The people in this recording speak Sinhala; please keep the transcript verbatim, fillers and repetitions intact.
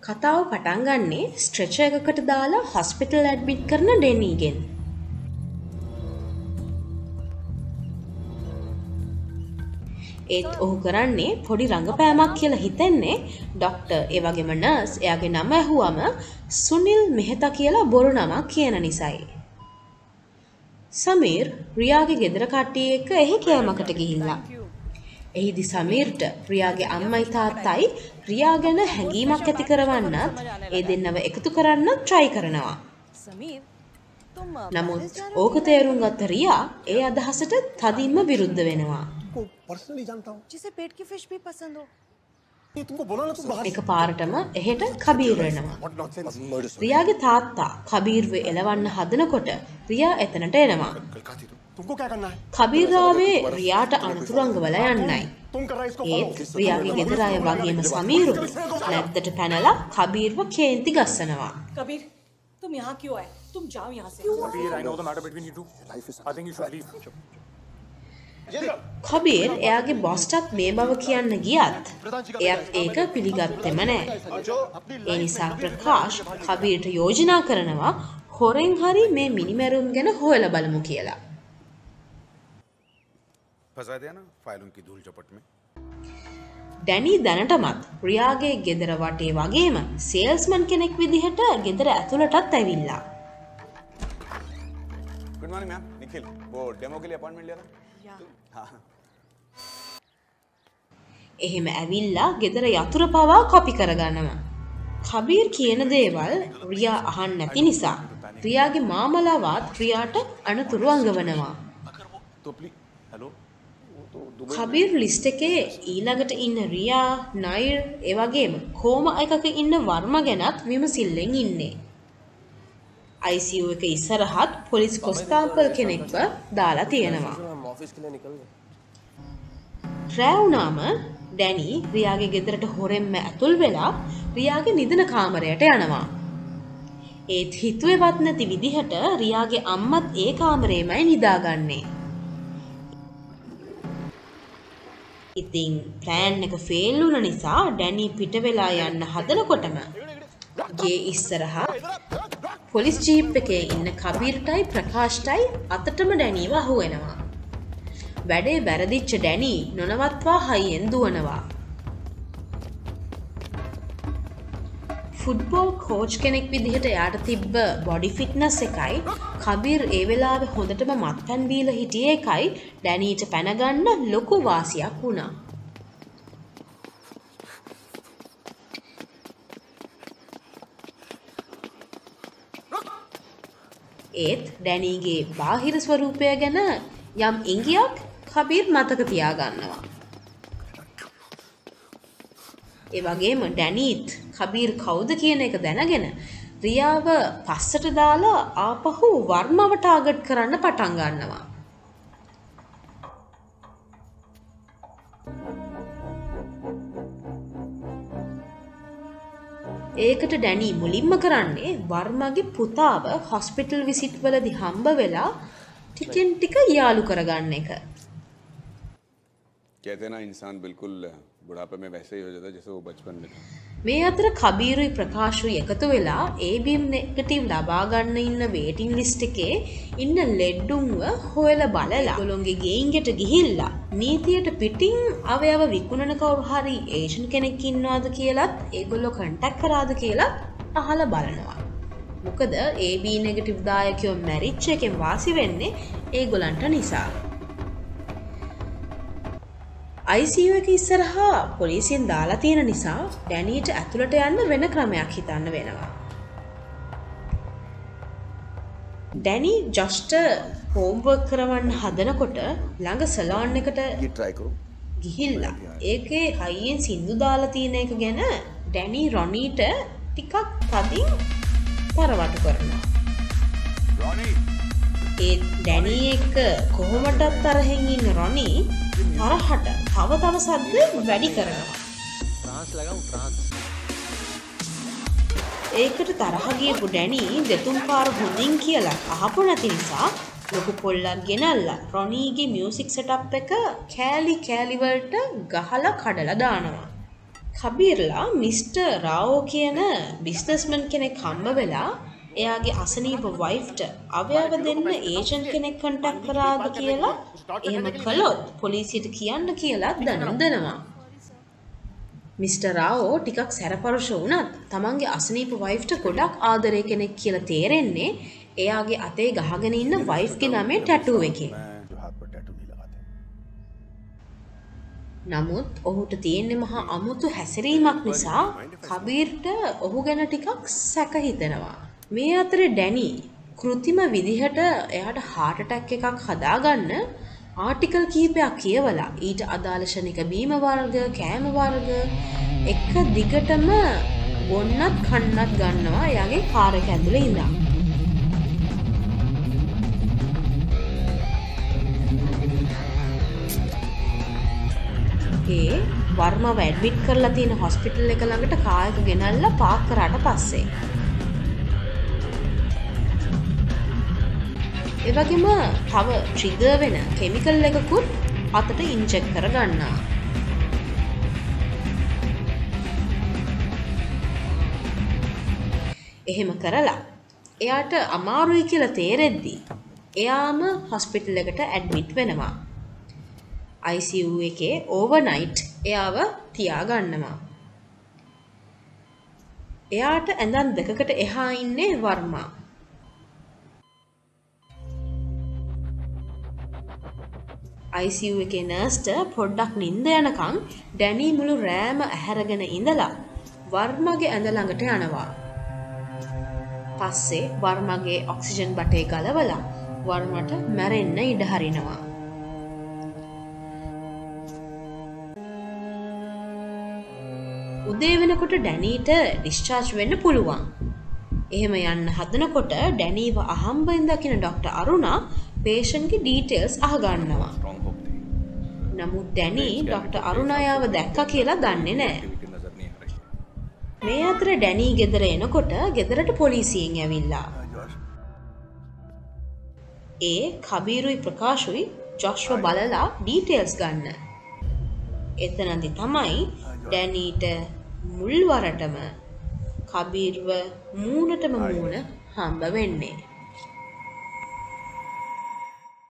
කතාව පටන් ගන්නේ ස්ට්‍රෙචර් එකකට දාලා හොස්පිටල් ඇඩ්මිට් කරන ඩෙනීගෙන්. ඒත් ඔහු කරන්නේ පොඩි රංගපෑමක් කියලා හිතන්නේ ડોක්ටර් ඒ වගේම නර්ස් එයාගේ නම ඇහුවම සුනිල් මෙහෙතා කියලා බොරු නමක් කියන නිසායි. සමීර් රියාගේ ගෙදර කට්ටිය එක්ක එහි කෑමකට ගිහිල්ලා. එහිදී සමීර්ට රියාගේ අම්මයි තාත්තයි රියා ගැන හැඟීමක් ඇති කරවන්නත් ඒ දෙන්නව එකතු කරන්න try කරනවා. නමුත් ඕක තේරුම් ගත්ත රියා ඒ අදහසට තදින්ම විරුද්ධ වෙනවා. पर्सनली जानता हूँ जिसे पेट की फिश भी पसंद हो ये तुमको बोला ना तुम बाहर එක පාරටම එහෙට කබීර් වෙනවා. व्हाट नॉनसेंस රියාගේ තාත්තා කබීර්ව එලවන්න හදනකොට රියා එතනට එනවා. कल का थी तुम तुमको क्या करना है කබීරාවේ රියාට අනුතුරු අඟවල යන්නයි. तुम कर रहा है इसको ඒත් රියාගේ ගෙදර අය වගේම සමීරු නැද්දට පැනලා කබීර්ව කේන්ති ගස්සනවා. कबीर तुम यहाँ क्यों आए तुम जाओ यहाँ से Kabir, I know the matter between you two. I think you should leave. Kabir එයාගේ බොස්ටත් මේ බව කියන්න ගියත් එයත් ඒක පිළිගත්තෙම නැහැ. ඒ නිසා ප්‍රකාශ් කබීර්ට යෝජනා කරනවා හොරෙන් හරි මේ මිනිමැරුම් ගැන හොයලා බලමු කියලා. फंसा दिया ना फाइलों की धूल चपट में. ඩැනි දැනටමත් රියාගේ ගෙදර වටේ වගේම සේල්ස්මන් කෙනෙක් විදිහට ගෙදර ඇතුළටත් ඇවිල්ලා. गुड मॉर्निंग मैम निखिल वो डेमो के लिए अपॉइंटमेंट लिया था हाँ එහෙම ඇවිල්ලා ගෙදර යතුරු පවා කොපි කරගන්නවා. කබීර් කියන දේවල් රියා අහන්න නැති නිසා රියාගේ මාමලාවත් රියාට අනතුරු අඟවනවා. तो प्लीज हेलो කබීර් ලිස්ට් එකේ ඊළඟට ඉන්න රියා, නයිර්, ඒ වගේම කොම එකක ඉන්න වර්ම ගැනත් විමසිල්ලෙන් ඉන්නේ. I C U එක ඉස්සරහත් පොලිස් කොස්තාපල් කෙනෙක්ව දාලා තියෙනවා. हम ऑफिस के लिए निकल गए රෑ වුණාම ඩැනි රියාගේ ගෙදරට හොරෙන්ම ඇතුල් වෙලා රියාගේ නිදන කාමරයට යනවා. ඒත් හිතුවේවත් නැති විදිහට රියාගේ අම්මත් ඒ කාමරේමයි නිදාගන්නේ. ඉතින් ප්ලෑන් එක ෆේල් වුණ නිසා ඩැනි පිට වෙලා යන්න හදනකොටම ගේ ඉස්සරහා පොලිස් ජීප් එකේ ඉන්න කබීර්ටයි ප්‍රකාශ්ටයි අතටම ඩැනිව අහුවෙනවා. වැඩේ වැරදිච්ච ඩැනි නොනවත්වා හයියෙන් දුවනවා. ෆුට්බෝල් කෝච් කෙනෙක් විදිහට එයාට තිබ්බ බොඩි ෆිට්නස් එකයි කබීර් ඒ වෙලාවේ හොඳටම මත්පැන් බීලා හිටියේ එකයි ඩැනීට පැනගන්න ලොකු වාසියක් වුණා. ඒත් ඩැනීගේ බාහිර ස්වරූපය ගැන යම් ඉඟියක් කබීර් මතක තියාගන්නවා. ඒ වගේම ඩැනීත් කබීර් කවුද කියන එක දැනගෙන රියාව පස්සට දාලා ආපහු වර්මව ටාගට් කරන්න පටන් ගන්නවා. ඒකට ඩැනි මුලින්ම කරන්නේ වර්මගේ පුතාව හොස්පිටල් විසිට් වලදී හම්බ වෙලා ටිකෙන් ටික යාලු කරගන්න එක. कहते हैं ना इंसान बिल्कुल बुढ़ापे में वैसे ही हो जाता है जैसे वो बचपन में था මේ අතර කබීරුයි ප්‍රකාශුයි එකතු වෙලා A B නෙගටිව් ලබා ගන්න ඉන්න වේටින් ලිස්ට් එකේ ඉන්න ලෙඩ්ඩුන්ව හොයලා බලලා ඒගොල්ලෝගේ ගේන්ගෙට ගිහිල්ලා නීතියට පිටින් අවයව විකුණන කවුරු හරි ඒෂන් කෙනෙක් ඉන්නවද කියලාත් ඒගොල්ලෝ කන්ටැක්ට් කරාද කියලා අහලා බලනවා. මොකද A B නෙගටිව් දායකයෝ මැරිච් එකෙන් වාසි වෙන්නේ ඒගොල්ලන්ට නිසා. I C U එක ඉස්සරහා පොලිසියෙන් දාලා තියෙන නිසා ඩැනීට ඇතුළට යන්න වෙන ක්‍රමයක් හිතන්න වෙනවා. ඩැනි ජොස්ට හෝම්වර්ක් කරවන්න හදනකොට ළඟ සලෝන් එකට ये ट्राई करो ගිහිල්ලා ඒකේ හයියෙන් සින්දු දාලා තියෙන එක ගැන ඩැනි රොනීට ටිකක් තදින් තරවටු කරනවා. रॉनी ඒ ඩැනි එක්ක කොහොමදත් තරහෙන් ඉන්න රොනී තරහට තව තව සද්ද වැඩි කරනවා. फ्रांस लगाऊं फ्रांस ඒකට තරහ ගියපු ඩැනි දෙතුන් පාර හොඳින් කියලා අහපු නැති නිසා ලොකු පොල්ලක් ගෙනල්ලා රොනීගේ මියුසික් සෙටප් එක කෑලි කෑලි වලට ගහලා කඩලා දානවා. කබීර්ලා මිස්ටර් රාවෝ කියන බිස්නස්මන් කෙනෙක් හම්බ වෙලා එයාගේ අසනීප වයිෆ්ට අවයව දෙන්න ඒජන්ට් කෙනෙක් කන්ටැක්ට් කරාද කියලා එහෙම කළොත් පොලිසියට කියන්න කියලා දැනුම් දෙනවා. මිස්ටර් රාවෝ ටිකක් සැරපරුෂ වුණත් තමන්ගේ අසනීප වයිෆ්ට ගොඩක් ආදරේ කෙනෙක් කියලා තේරෙන්නේ එයාගේ අතේ ගහගෙන ඉන්න වයිෆ්ගේ නමේ ටැටූ එකේ. නමුත් ඔහුට තියෙන්නේ මහා අමුතු හැසිරීමක් නිසා කබීර්ට ඔහු ගැන ටිකක් සැක හිතෙනවා. මේ අතරේ ඩැනි කෘතිම විදිහට එයාට heart attack එකක් හදාගන්න ආටිකල් කීපයක් කියවලා ඊට අදාළ ශනික බීම වර්ග කෑම වර්ග එක දිගටම බොන්නත් කන්නත් ගන්නවා එයාගේ කාර් එක ඇතුලේ ඉඳන්. ඒ වර්මව ඇඩ්මිට් කරලා තියෙන හොස්පිටල් එක ළඟට කාර් එක ගෙනල්ලා පාක් කරාට පස්සේ ඒ වගේම තව ට්‍රිගර් වෙන කෙමිකල් එකකුත් අතට ඉන්ජෙක්ට් කරගන්නවා. එහෙම කරලා එයාට අමාරුයි කියලා තේරෙද්දී එයාම හොස්පිටල් එකට ඇඩ්මිට් වෙනවා. I C U එකේ ඕවර්නයිට් එයාව තියාගන්නවා. එයාට ඇඳන් දෙකකට එහා ඉන්නේ වර්මා. I C U එකේ නර්ස්ට පොඩ්ඩක් නිින්ද යනකම් ඩැනි මුළු රෑම ඇහැරගෙන ඉඳලා වර්මගේ ඇඳ ළඟට යනවා. පස්සේ වර්මගේ ඔක්සිජන් බටේ ගලවලා වර්මට මැරෙන්න ඉඩ හරිනවා. උදේ වෙනකොට ඩැනීට ඩිස්චාර්ජ් වෙන්න පුළුවන්. එහෙම යන්න හදනකොට ඩැනීව අහම්බෙන් දකින ડોක්ටර් අරුණා පේෂන්ට්ගේ ඩීටේල්ස් අහගන්නවා. නමුත් ඩැනී ડોක්ටර් අරුණාව දැක්කා කියලා දන්නේ නැහැ. මේ අතර ඩැනී ගෙදර එනකොට ගෙදරට පොලිසියෙන් ඇවිල්ලා. ඒ කබීරුයි ප්‍රකාශුයි ජොෂ්ව බලලා ඩීටේල්ස් ගන්න. එතනදි තමයි ඩැනීට මුල්වරටම කබීර්ව මූණටම මූණ හම්බ වෙන්නේ.